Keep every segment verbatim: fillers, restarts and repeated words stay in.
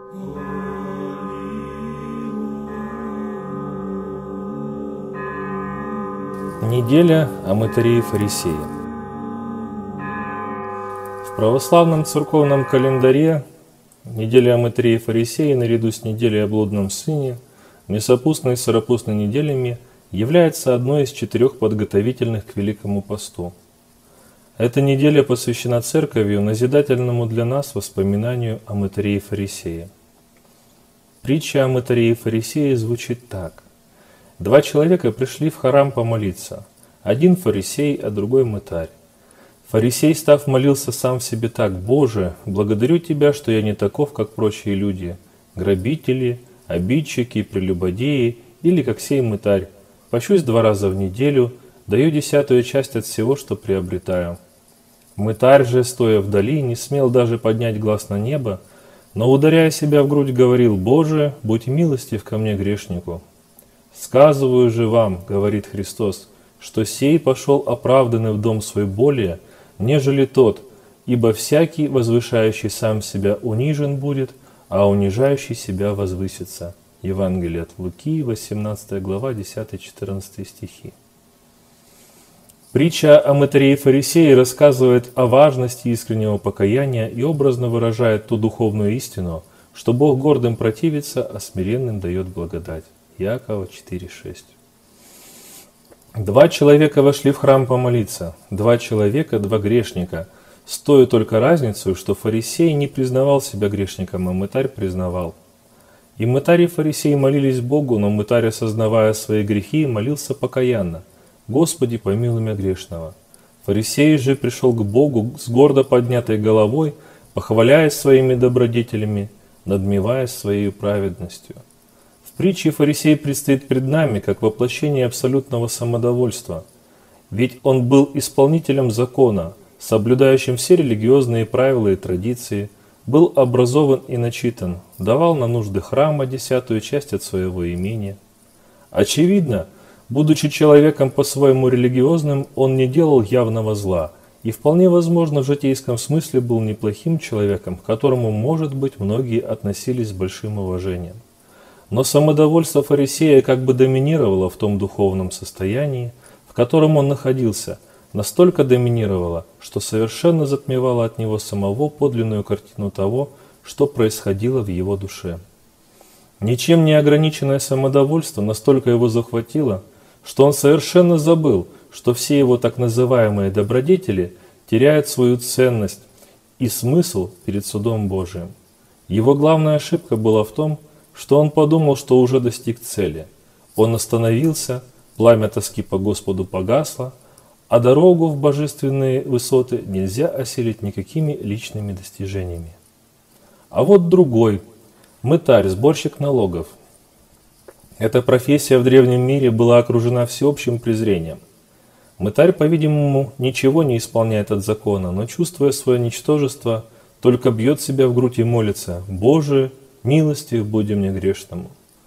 Неделя о мытаре и фарисее. В православном церковном календаре неделя о мытаре и фарисее наряду с неделей о блудном сыне, мясопустной и сыропустной неделями является одной из четырех подготовительных к Великому посту. Эта неделя посвящена Церковью назидательному для нас воспоминанию о мытаре и фарисее. Притча о мытаре и фарисее звучит так. Два человека пришли в храм помолиться. Один фарисей, а другой мытарь. Фарисей, став, молился сам в себе так: «Боже, благодарю Тебя, что я не таков, как прочие люди, грабители, обидчики, прелюбодеи или как сей мытарь. Пощусь два раза в неделю, даю десятую часть от всего, что приобретаю». Мытарь же, стоя вдали, не смел даже поднять глаз на небо, но, ударяя себя в грудь, говорил: «Боже, будь милостив ко мне, грешнику». «Сказываю же вам, — говорит Христос, — что сей пошел оправданный в дом свой более, нежели тот, ибо всякий, возвышающий сам себя, унижен будет, а унижающий себя возвысится». Евангелие от Луки, восемнадцатая глава, десятый-четырнадцатый стихи. Притча о мытаре и фарисее рассказывает о важности искреннего покаяния и образно выражает ту духовную истину, что Бог гордым противится, а смиренным дает благодать. Иакова четыре шесть. Два человека вошли в храм помолиться. Два человека, два грешника. С той только разницей, что фарисей не признавал себя грешником, а мытарь признавал. И мытарь и фарисей молились Богу, но мытарь, осознавая свои грехи, молился покаянно: «Господи, помилуй меня грешного». Фарисей же пришел к Богу с гордо поднятой головой, похваляясь своими добродетелями, надмеваясь своей праведностью. В притче фарисей предстоит пред нами как воплощение абсолютного самодовольства. Ведь он был исполнителем закона, соблюдающим все религиозные правила и традиции, был образован и начитан, давал на нужды храма десятую часть от своего имения. Очевидно, будучи человеком по-своему религиозным, он не делал явного зла и вполне возможно в житейском смысле был неплохим человеком, к которому, может быть, многие относились с большим уважением. Но самодовольство фарисея как бы доминировало в том духовном состоянии, в котором он находился, настолько доминировало, что совершенно затмевало от него самого подлинную картину того, что происходило в его душе. Ничем не ограниченное самодовольство настолько его захватило, что он совершенно забыл, что все его так называемые добродетели теряют свою ценность и смысл перед судом Божиим. Его главная ошибка была в том, что он подумал, что уже достиг цели. Он остановился, пламя тоски по Господу погасло, а дорогу в божественные высоты нельзя осилить никакими личными достижениями. А вот другой, мытарь, сборщик налогов. Эта профессия в древнем мире была окружена всеобщим презрением. Мытарь, по-видимому, ничего не исполняет от закона, но, чувствуя свое ничтожество, только бьет себя в грудь и молится: «Боже, милостив будь мне грешному».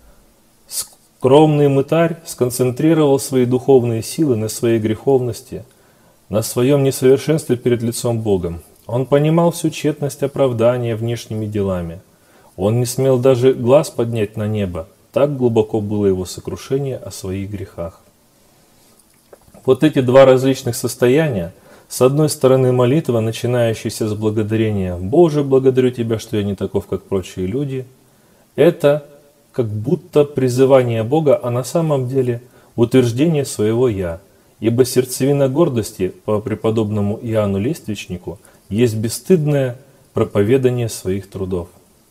Скромный мытарь сконцентрировал свои духовные силы на своей греховности, на своем несовершенстве перед лицом Богом. Он понимал всю тщетность оправдания внешними делами. Он не смел даже глаз поднять на небо, так глубоко было его сокрушение о своих грехах. Вот эти два различных состояния, с одной стороны молитва, начинающаяся с благодарения: «Боже, благодарю Тебя, что я не таков, как прочие люди», это как будто призывание Бога, а на самом деле утверждение своего «я», ибо сердцевина гордости, по преподобному Иоанну Лествичнику, есть бесстыдное проповедание своих трудов.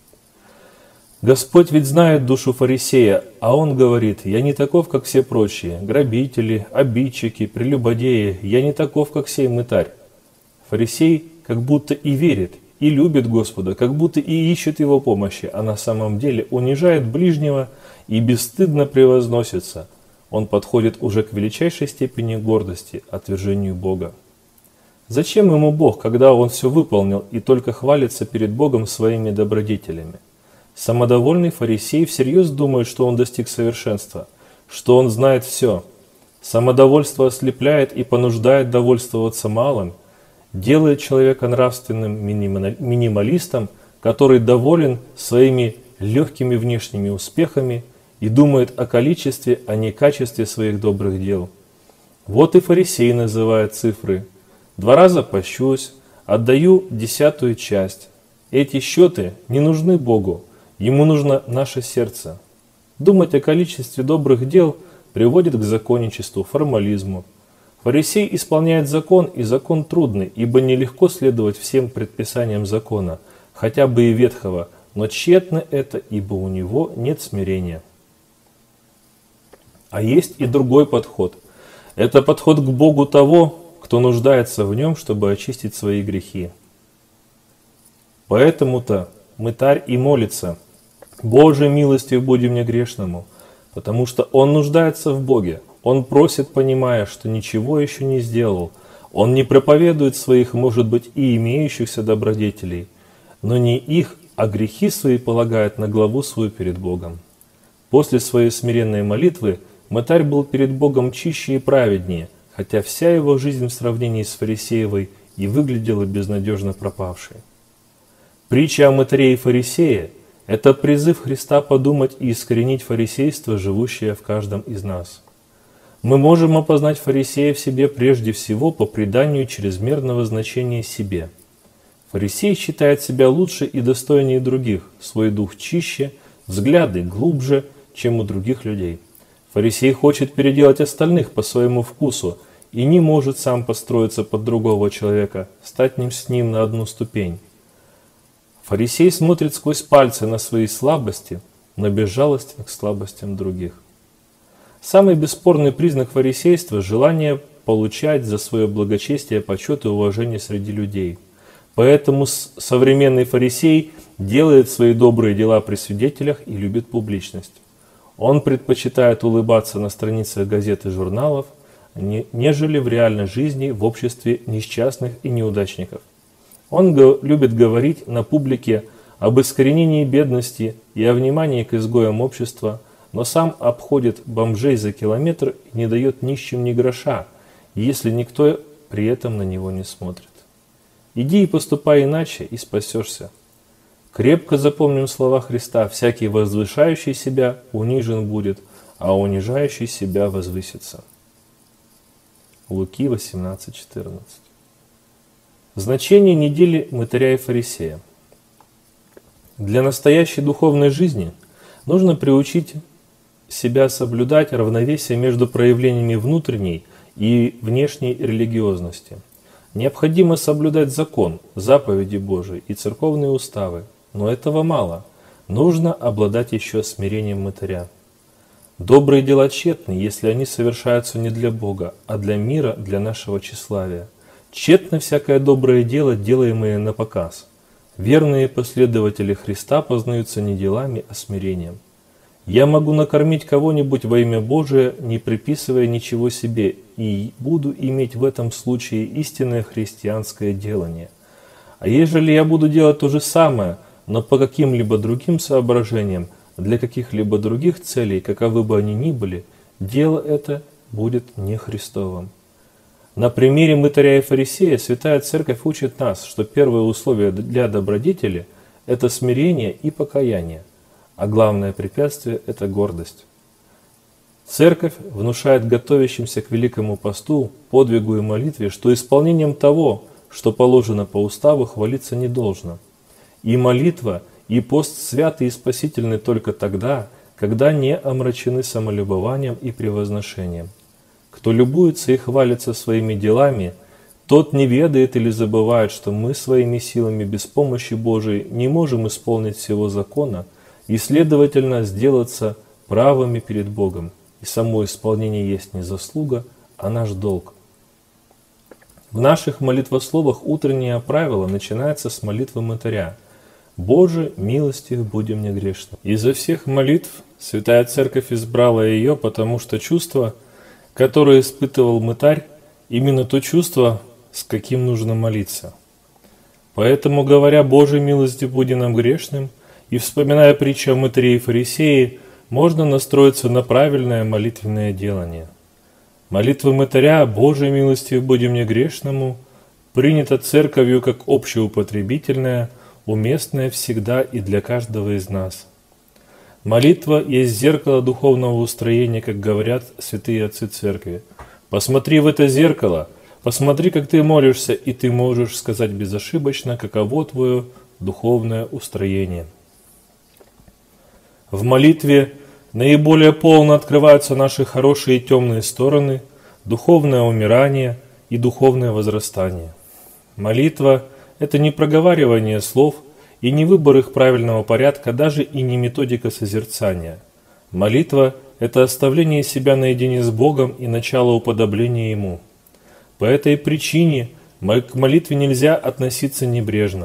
Господь ведь знает душу фарисея, а он говорит: «Я не таков, как все прочие, грабители, обидчики, прелюбодеи, я не таков, как сей мытарь». Фарисей как будто и верит, и любит Господа, как будто и ищет Его помощи, а на самом деле унижает ближнего и бесстыдно превозносится. Он подходит уже к величайшей степени гордости, отвержению Бога. Зачем ему Бог, когда он все выполнил и только хвалится перед Богом своими добродетелями? Самодовольный фарисей всерьез думает, что он достиг совершенства, что он знает все. Самодовольство ослепляет и понуждает довольствоваться малым, делает человека нравственным минималистом, который доволен своими легкими внешними успехами и думает о количестве, а не качестве своих добрых дел. Вот и фарисей называет цифры. Два раза пощусь, отдаю десятую часть. Эти счеты не нужны Богу, Ему нужно наше сердце. Думать о количестве добрых дел приводит к законничеству, формализму. Фарисей исполняет закон, и закон трудный, ибо нелегко следовать всем предписаниям закона, хотя бы и ветхого, но тщетно это, ибо у него нет смирения. А есть и другой подход. Это подход к Богу того, кто нуждается в нем, чтобы очистить свои грехи. Поэтому-то мытарь и молится: «Боже, милостив буди мне грешному», потому что он нуждается в Боге. Он просит, понимая, что ничего еще не сделал. Он не проповедует своих, может быть, и имеющихся добродетелей, но не их, а грехи свои полагает на главу свою перед Богом. После своей смиренной молитвы мытарь был перед Богом чище и праведнее, хотя вся его жизнь в сравнении с фарисеевой и выглядела безнадежно пропавшей. Притча о мытаре и фарисее – это призыв Христа подумать и искоренить фарисейство, живущее в каждом из нас. Мы можем опознать фарисея в себе прежде всего по приданию чрезмерного значения себе. Фарисей считает себя лучше и достойнее других, свой дух чище, взгляды глубже, чем у других людей. Фарисей хочет переделать остальных по своему вкусу и не может сам построиться под другого человека, стать ним с ним на одну ступень. Фарисей смотрит сквозь пальцы на свои слабости, но безжалостен к слабостям других. Самый бесспорный признак фарисейства – желание получать за свое благочестие почет и уважение среди людей. Поэтому современный фарисей делает свои добрые дела при свидетелях и любит публичность. Он предпочитает улыбаться на страницах газет и журналов, нежели в реальной жизни в обществе несчастных и неудачников. Он любит говорить на публике об искоренении бедности и о внимании к изгоям общества, но сам обходит бомжей за километр и не дает нищим ни гроша, если никто при этом на него не смотрит. Иди и поступай иначе, и спасешься. Крепко запомним слова Христа: «Всякий возвышающий себя унижен будет, а унижающий себя возвысится». Луки восемнадцать четырнадцать. Значение недели мытаря и фарисея. Для настоящей духовной жизни нужно приучить себя соблюдать равновесие между проявлениями внутренней и внешней религиозности. Необходимо соблюдать закон, заповеди Божии и церковные уставы, но этого мало. Нужно обладать еще смирением мытаря. Добрые дела тщетны, если они совершаются не для Бога, а для мира, для нашего тщеславия. Тщетно всякое доброе дело, делаемое на показ. Верные последователи Христа познаются не делами, а смирением. Я могу накормить кого-нибудь во имя Божие, не приписывая ничего себе, и буду иметь в этом случае истинное христианское делание. А ежели я буду делать то же самое, но по каким-либо другим соображениям, для каких-либо других целей, каковы бы они ни были, дело это будет не Христовым. На примере мытаря и фарисея Святая Церковь учит нас, что первое условие для добродетели – это смирение и покаяние, а главное препятствие – это гордость. Церковь внушает готовящимся к Великому посту, подвигу и молитве, что исполнением того, что положено по уставу, хвалиться не должно. И молитва, и пост святы и спасительны только тогда, когда не омрачены самолюбованием и превозношением. Кто любуется и хвалится своими делами, тот не ведает или забывает, что мы своими силами без помощи Божией не можем исполнить всего закона и, следовательно, сделаться правыми перед Богом. И само исполнение есть не заслуга, а наш долг. В наших молитвословах утреннее правило начинается с молитвы мытаря: «Боже, милостив буди мне грешным». Изо всех молитв Святая Церковь избрала ее, потому что чувство, которое испытывал мытарь, именно то чувство, с каким нужно молиться. Поэтому, говоря «Боже, милостив буди нам грешным», и вспоминая притчу о мытаре и фарисее, можно настроиться на правильное молитвенное делание. Молитва мытаря «Боже, милостив буди мне грешному» принята Церковью как общеупотребительная, уместная всегда и для каждого из нас. Молитва есть зеркало духовного устроения, как говорят святые отцы церкви. Посмотри в это зеркало, посмотри, как ты молишься, и ты можешь сказать безошибочно, каково твое духовное устроение. В молитве наиболее полно открываются наши хорошие и темные стороны, духовное умирание и духовное возрастание. Молитва – это не проговаривание слов и не выбор их правильного порядка, даже и не методика созерцания. Молитва – это оставление себя наедине с Богом и начало уподобления Ему. По этой причине к молитве нельзя относиться небрежно.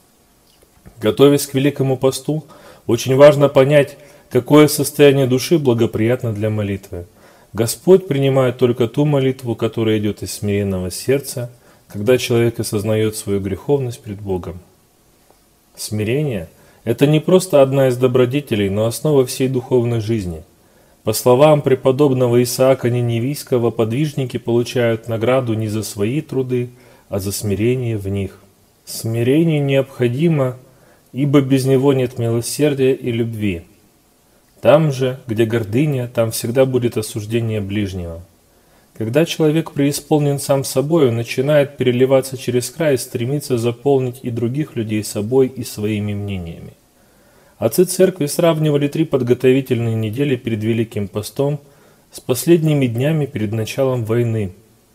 Готовясь к Великому посту, очень важно понять, какое состояние души благоприятно для молитвы. Господь принимает только ту молитву, которая идет из смиренного сердца, когда человек осознает свою греховность пред Богом. Смирение – это не просто одна из добродетелей, но основа всей духовной жизни. По словам преподобного Исаака Ниневийского, подвижники получают награду не за свои труды, а за смирение в них. Смирение необходимо, ибо без него нет милосердия и любви. Там же, где гордыня, там всегда будет осуждение ближнего. Когда человек преисполнен сам собой, он начинает переливаться через край и стремится заполнить и других людей собой и своими мнениями. Отцы церкви сравнивали три подготовительные недели перед Великим постом с последними днями перед началом войны,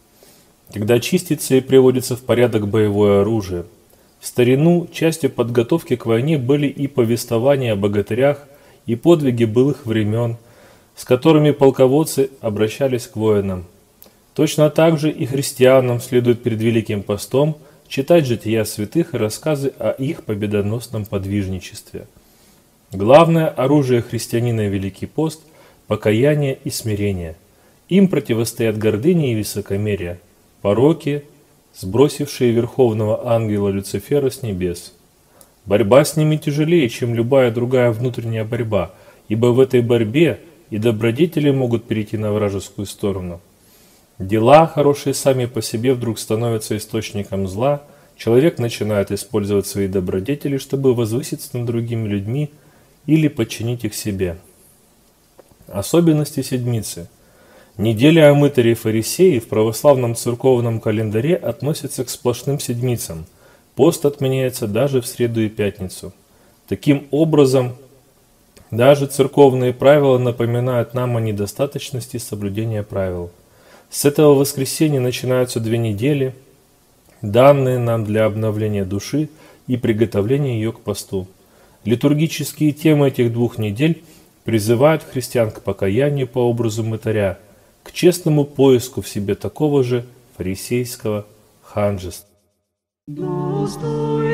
когда чистится и приводится в порядок боевое оружие. В старину частью подготовки к войне были и повествования о богатырях, и подвиги былых времен, с которыми полководцы обращались к воинам. Точно так же и христианам следует перед Великим постом читать жития святых и рассказы о их победоносном подвижничестве. Главное оружие христианина Великий пост – покаяние и смирение. Им противостоят гордыня и высокомерие, пороки, сбросившие верховного ангела Люцифера с небес. Борьба с ними тяжелее, чем любая другая внутренняя борьба, ибо в этой борьбе и добродетели могут перейти на вражескую сторону. Дела, хорошие сами по себе, вдруг становятся источником зла, человек начинает использовать свои добродетели, чтобы возвыситься над другими людьми или подчинить их себе. Особенности седмицы. Неделя о мытаре фарисеи в православном церковном календаре относится к сплошным седмицам. Пост отменяется даже в среду и пятницу. Таким образом, даже церковные правила напоминают нам о недостаточности соблюдения правил. С этого воскресенья начинаются две недели, данные нам для обновления души и приготовления ее к посту. Литургические темы этих двух недель призывают христиан к покаянию по образу мытаря, к честному поиску в себе такого же фарисейского ханжества.